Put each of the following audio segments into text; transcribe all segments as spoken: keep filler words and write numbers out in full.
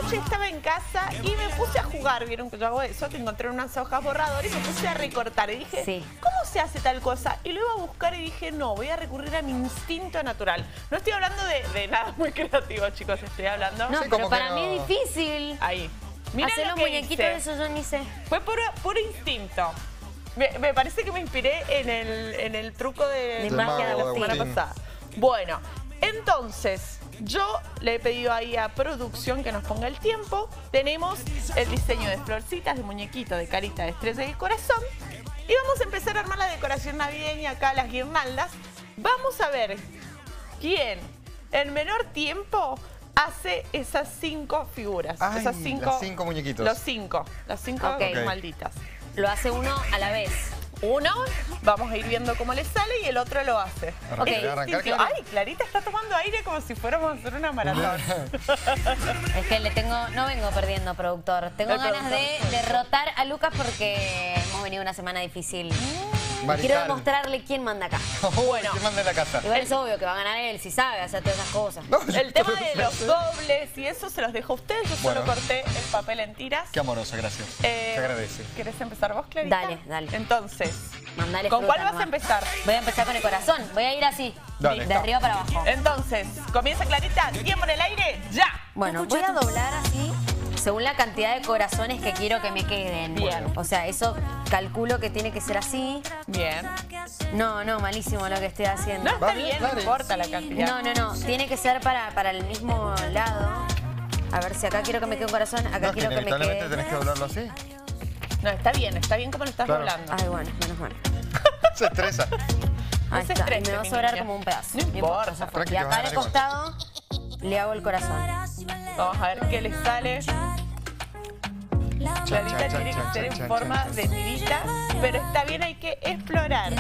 anoche estaba en casa y me puse a jugar. ¿Vieron que yo hago eso? Te encontré unas hojas borradoras y me puse a recortar. Y dije, sí. ¿cómo se hace tal cosa? Y lo iba a buscar y dije, no, voy a recurrir a mi instinto natural. No estoy hablando de, de nada muy creativo, chicos. Estoy hablando... No, sí, pero para no... mí es difícil. Ahí. Mira hacer los muñequitos de eso yo ni sé. Fue puro, puro instinto. Me, me parece que me inspiré en el, en el truco de, de magia de la semana pasada. Bueno, entonces, yo le he pedido ahí a producción que nos ponga el tiempo. Tenemos el diseño de florcitas, de muñequito, de carita, de estrella y corazón. Y vamos a empezar a armar la decoración navideña acá, las guirnaldas. Vamos a ver quién en menor tiempo hace esas cinco figuras. Ay, esas cinco, los cinco muñequitos. Los cinco. Las cinco okay. malditas. Lo hace uno a la vez. Uno, vamos a ir viendo cómo le sale y el otro lo hace. Okay. Arrancar, Clara. Ay, Clarita está tomando aire como si fuéramos a hacer una maratón. Es que le tengo, no vengo perdiendo, productor. Tengo El ganas productor. de derrotar a Lucas porque hemos venido una semana difícil. Marical. Quiero demostrarle quién manda acá. Bueno, ¿quién manda en la casa? Igual es obvio que va a ganar él, si sabe hacer todas esas cosas. No, El tema de los dobles y eso se los dejo a ustedes. Yo bueno. solo corté el papel en tiras. Qué amorosa, gracias. Eh, Se agradece. ¿Querés empezar vos, Clarita? Dale, dale. Entonces, Mandale ¿con fruta cuál vas nomás. a empezar? Voy a empezar con el corazón. Voy a ir así. Dale. De arriba para abajo. Entonces, comienza Clarita. Tiempo en el aire, ya. Bueno, voy a doblar así según la cantidad de corazones que quiero que me queden. Bien. O sea, eso calculo que tiene que ser así. Bien. No, no, malísimo lo que estoy haciendo. No, está Va bien, bien, no Clary. importa la cantidad. No, no, no. Tiene que ser para, para el mismo lado. A ver si acá quiero que me quede un corazón, acá No, es que quiero que me inevitablemente quede... tenés que doblarlo así. No, está bien, está bien como lo estás Claro. doblando. Ay, bueno, menos mal. Se estresa. Ahí se está. estrese, Y me va a mi sobrar niña. como un pedazo. No importa. ya fue. Tranqui, Y te vas a acá al ganar igual. costado le hago el corazón. Vamos a ver qué le sale. Clarita chan, tiene chan, que ser chan, en chan, forma chan. de tirita, pero está bien, hay que explorar.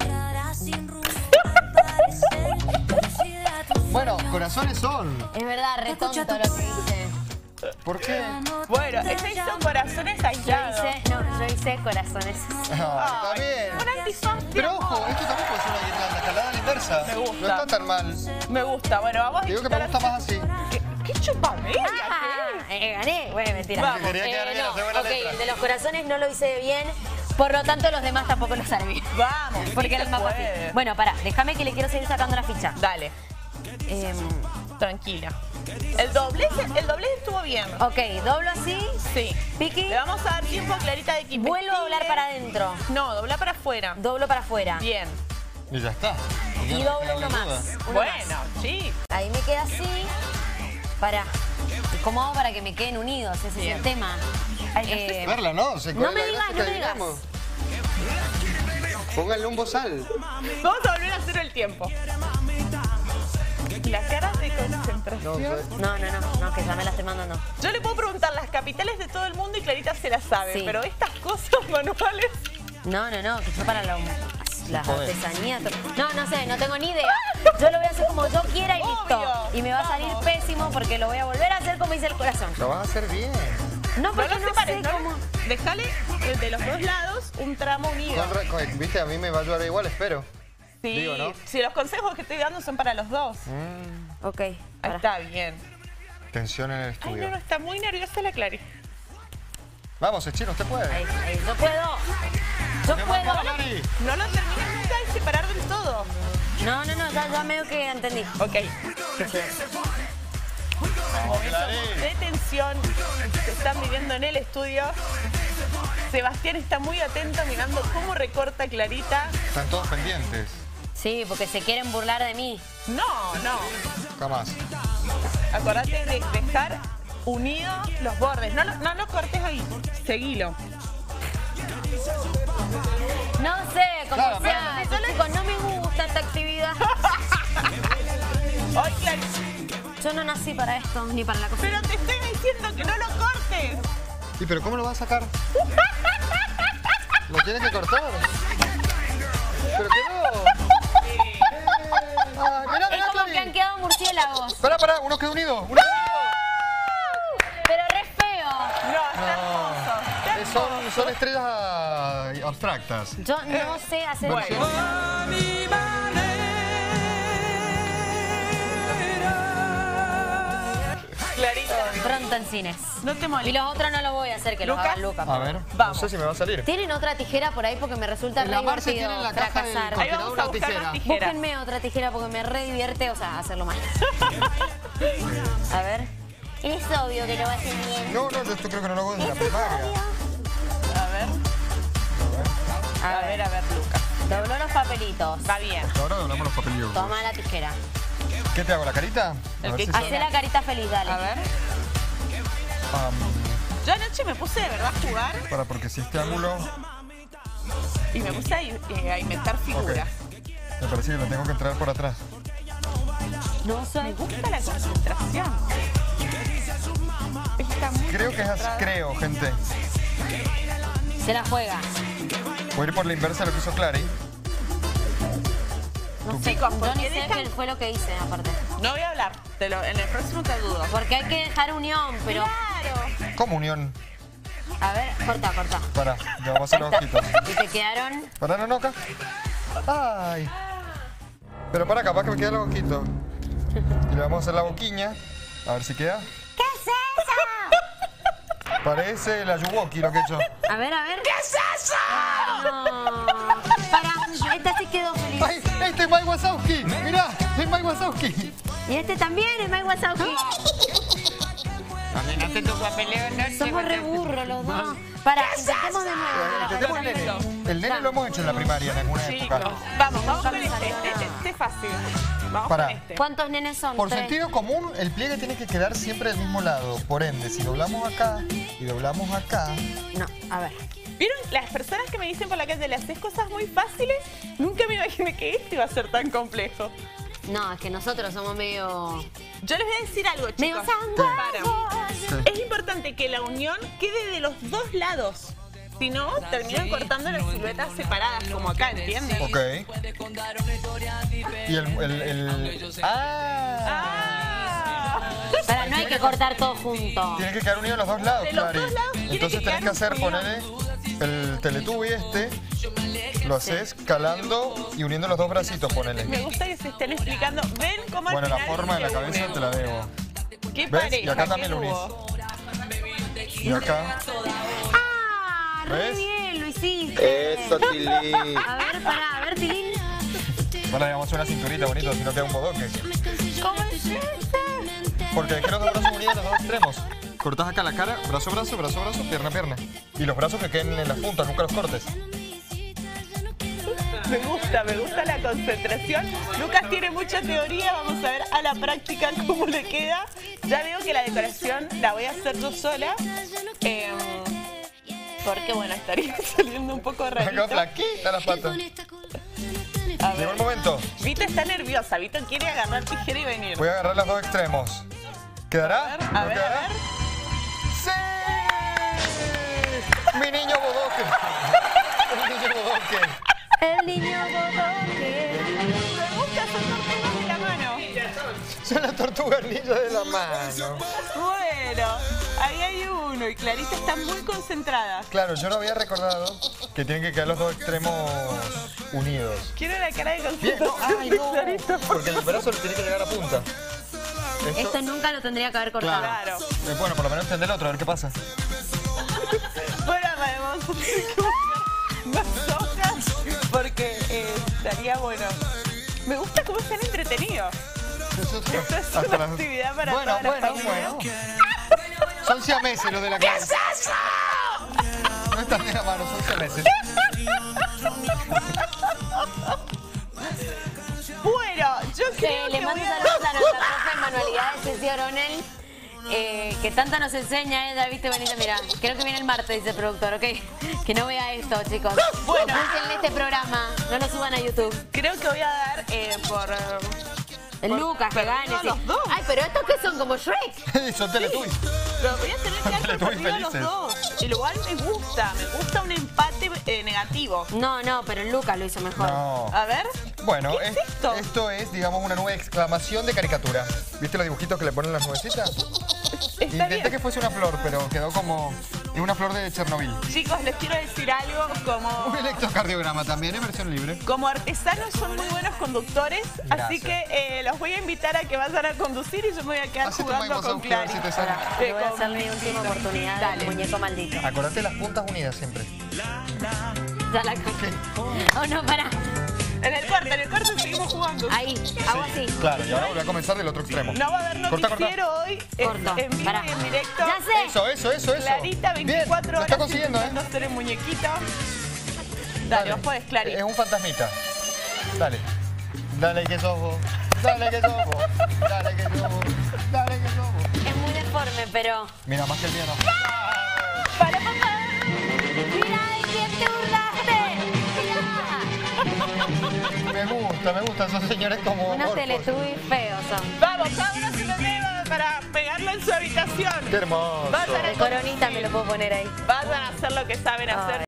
Bueno, corazones son. Es verdad, re tonto lo que hice. ¿Por qué? Bueno, ella hizo corazones Yo aislados. hice, no, yo hice corazones. Ah, está bien. Un antifaz de Pero ojo, amor. esto también puede ser una guirnalda, escalada a la inversa. Me gusta. No está tan mal. Me gusta. Bueno, vamos a Digo que me disfrutar- gusta más así. ¿Qué, qué chupamedia? Ah, eh, gané. Bueno, mentira. Vamos. Quería quedar bien, no, hacer buena ok, letra. el de los corazones no lo hice bien. Por lo tanto, los demás tampoco lo salen bien. Vamos, sí Porque se era el más fácil. puede. Bueno, pará, déjame que le quiero seguir sacando la ficha. Dale, Eh, tranquila. El doblez, el doblez estuvo bien. ok, doblo así. Sí. Piqui. Le vamos a dar tiempo a Clarita de que Vuelvo a doblar investigue. para adentro. No, dobla para afuera. Doblo para afuera. Bien. Y ya está. Y doblo uno más. Uno Bueno, más. sí. Ahí me queda así. Pará. ¿Y cómo hago para que me queden unidos? Ese Bien. es el tema. Eh, Verla, ¿no? Se no me la digas, gráfica, no me digas. digamos. Pónganle un bozal. Vamos a volver a hacer el tiempo. Las caras de concentración. No, No, no, no, no, que ya me la estoy mandando. Yo le puedo preguntar las capitales de todo el mundo y Clarita se las sabe, Sí. pero estas cosas manuales... No, no, no, que yo para la, las Joder. artesanías... No, no sé, no tengo ni idea. Yo lo voy a hacer como yo quiera y listo. Obvio. Y me va a salir Vamos. pésimo porque lo voy a volver a hacer como hice el corazón. lo vas a hacer bien. No, No porque lo no, separes, sé no cómo... lo- Dejale eh, de los dos lados un tramo unido. Con re- con- Viste, a mí me va a ayudar igual, espero. Sí, digo, ¿no? si los consejos que estoy dando son para los dos. Mm, Ok, Ahí pará. está bien. tensión en el Ay, estudio. no, no, está muy nerviosa la Clarita. Vamos, Echino, usted puede. Ahí, ahí, yo puedo. Yo ¡Me puedo. manda, Clary! No lo termines nunca de separar del todo. No, no, no, ya, ya medio que entendí. Ok. Vamos, Clary. De tensión que están viviendo en el estudio. Sebastián está muy atento mirando cómo recorta Clarita. Están todos pendientes. Sí, porque se quieren burlar de mí. No, no. Jamás. Acordate de dejar unidos los bordes. No, lo- no lo cortes ahí. Seguilo. No sé, como Claro, sea. pero- Chicos, no me gusta esta actividad. Ay, Clarita. Yo no nací para esto, ni para la cocina. Pero te estoy diciendo que no lo cortes. ¿Y pero cómo lo vas a sacar? ¿Lo tienes que cortar? ¿Pero que no? Ah, mirá, Es mirá, como Clary. que han quedado murciélagos. Pará, pará, uno quedó unido. Uno Pero re feo. No, está hermoso. Está quedó unido. Son, hermoso. son estrellas abstractas. Yo no sé hacer Bueno. eso. Clarita. Pronto pronto en cines. No te Y molestes. los otros no los voy a hacer, que los ¿Luca? haga Luca. A ver, Vamos. no sé si me va a salir. ¿Tienen otra tijera por ahí? Porque me resulta En re la Marce divertido tiene en la caja del fracasar. Ahí vamos a una buscar tijera. más tijeras. Búsquenme otra tijera porque me re divierte, o sea, hacerlo mal. A ver. Es obvio que lo va a hacer bien. No, no, yo esto creo que no lo hago desde la primaria. A ver. A ver, a ver, Lucas. Dobló los papelitos. Va bien. Ahora doblamos los papelillos. Toma la tijera. ¿Qué te hago, la carita? A El ver que si quiera. sale. Hacé la carita feliz, dale. A ver. Am, Yo anoche me puse de verdad a jugar para, porque si este ángulo... y me puse a, eh, a inventar figuras. Me parece que lo tengo que entrar por atrás. No sé. Me gusta la concentración. Está muy Creo que es así, concentrada. creo, gente. Se la juega. Voy a ir por la inversa de lo que hizo Clary. No sé, Chicos, yo ¿por ni qué sé dejan? qué fue lo que hice, aparte. No voy a hablar. Te lo- en el próximo te dudo. Porque hay que dejar unión, pero... Claro. Comunión. A ver, corta, corta. Para, ya vamos a hacer los ojitos. Y te quedaron... Para, no, no, acá. Ay. Pero para, capaz que me quedan los ojitos. Y le vamos a hacer la boquiña. A ver si queda. ¿Qué es eso? Parece la Yuwoki lo que he hecho. A ver, a ver. ¿Qué es eso? No. Para, esta sí quedó feliz. ¡Ay! ¡Este es Mike Wazowski! ¡Mirá! ¡Es Mike Wazowski! Y este también es Mike Wazowski. Imagínate tu papeleo noche. Somos re burros los dos. Para, intentemos de nuevo. Intentemos el nene. El nene lo hemos hecho en la primaria en alguna Chicos, época. vamos, vamos con me este. salió Este, nada. este es fácil. Vamos Pará. con este. ¿Cuántos nenes son? Por Tres. sentido común, el pliegue tiene que quedar siempre del mismo lado. Por ende, si doblamos acá y doblamos acá... No, a ver. ¿Vieron? Las personas que me dicen por la calle, le haces cosas muy fáciles, nunca me imaginé que este iba a ser tan complejo. No, es que nosotros somos medio... Yo les voy a decir algo, Medio chicos. sanguánicos. Para. Es importante que la unión quede de los dos lados. Si no, terminan cortando las siluetas separadas, como acá, ¿entiendes? Ok. Y el... el, el... ¡Ah! ¡Ah! Para, no hay que cortar todo junto. Tiene que quedar unido los dos lados, De los Clary. dos lados tiene Entonces que tenés quedar que hacer, unido. ponerle el Teletubby este, lo haces calando y uniendo los dos bracitos, ponele. Me gusta que se estén explicando. ¿Ven cómo al Bueno, la final forma de la se cabeza une? te la debo. ¿Qué ¿Ves? pareja? Y acá también qué lo unís. dúo. Y acá. ¡Ah! Re ¿Ves? bien, lo hiciste. Eso, Tilín. A ver, pará, a ver, Tilín. Bueno, le vamos a hacer una cinturita bonito, si no queda un bodoque. ¿Cómo es este? Porque dejé los dos brazos unidos en los dos extremos. Cortás acá la cara, brazo, brazo, brazo, brazo, pierna, pierna. Y los brazos que queden en las puntas, nunca los cortes. Me gusta, me gusta la concentración. Lucas tiene mucha teoría, vamos a ver a la práctica cómo le queda. Ya veo que la decoración la voy a hacer yo sola. Eh, porque bueno, estaría saliendo un poco Acá rarito. flaquita la pata. A Llegó ver. el momento. Vito está nerviosa, Vito quiere agarrar tijera y venir. Voy a agarrar los dos extremos. ¿Quedará? A ver, ¿No a ver, quedará? a ver. ¡Sí! ¡Mi niño bodoque! ¡El niño bodoque! El niño bodoque. Me gusta hacer tortugas de la mano. Son las tortugas ninja de la mano. Bueno, ahí hay uno y Clarita está muy concentrada. Claro, yo no había recordado que tienen que quedar los dos extremos unidos. Quiero la cara de Bien, no, concentración ay, de no, Clarita. porque el brazo le tiene que llegar a punta. Esto, Esto nunca lo tendría que haber cortado. Claro. eh, bueno, por lo menos tendré el otro, a ver qué pasa. Bueno, vamos a tener que buscar más hojas porque eh, estaría bueno. Me gusta cómo se han entretenido. Esto es Hasta una las- actividad para Bueno, toda la bueno, familia. bueno. Son siameses los de la ¿Qué clase. es eso? No están de la mano, son siameses. Bueno, yo Sí, creo le que mando voy a... saludos a nuestra profe de manualidades, Ceci Oronel, eh, que tanto nos enseña ella, viste, Benita, mira, creo que viene el martes, dice el productor, ¿ok? Que no vea esto, chicos. Bueno. Apúntenle este programa, no lo suban a YouTube. Creo que voy a dar eh, por... eh, El por Lucas, que perdido gane. a sí. los dos. Ay, pero estos que son como Shrek. Son Teletubbies. Lo voy a tener que dar por Teletubbies perdido a los felices. dos. Igual me gusta, me gusta un empate eh, negativo. No, no, pero el Lucas lo hizo mejor. No. A ver. Bueno, ¿Qué es es- esto? esto es, digamos, una nueva exclamación de caricatura. ¿Viste los dibujitos que le ponen las nubecitas? Está Intenté bien. que fuese una flor, pero quedó como Es una flor de Chernobyl. Chicos, les quiero decir algo como... Un electrocardiograma también, en versión libre. Como artesanos son muy buenos conductores, Gracias. así que eh, los voy a invitar a que vayan a conducir y yo me voy a quedar Hacete un jugando masaje, con a ver Clary. si te sale. Ahora, te voy a hacer mi última oportunidad Dale. del muñeco maldito. Acordate las puntas unidas siempre. Ya la Oh, no, pará. En el corte, en el corte seguimos jugando. Ahí, hago así. Claro, y ahora voy a comenzar del otro extremo. No va a haber Corta, noticiero corta. hoy, en, Corto. en vivo Pará. y en directo. Ya sé. Eso, eso, eso, eso. Clarita, veinticuatro Bien, lo horas está consiguiendo, ¿eh? intentando hacer el muñequito. Dale, vos podés, Clary. Es un fantasmita. Dale. Dale que sos vos. Dale que sos vos. Dale que sos vos. Dale que sos vos. Es muy deforme, pero... Mira, más que el mío no. ¡Para, papá! ¡Mira de quién te burlaste! ¡Mira! Me gusta, me gustan esos señores como Unos orcos. teletubbies feos son. Vamos, cada uno se lo lleva para pegarlo en su habitación. Qué hermoso. Vayan a De coronita me lo puedo poner ahí. Vayan a hacer lo que saben hacer.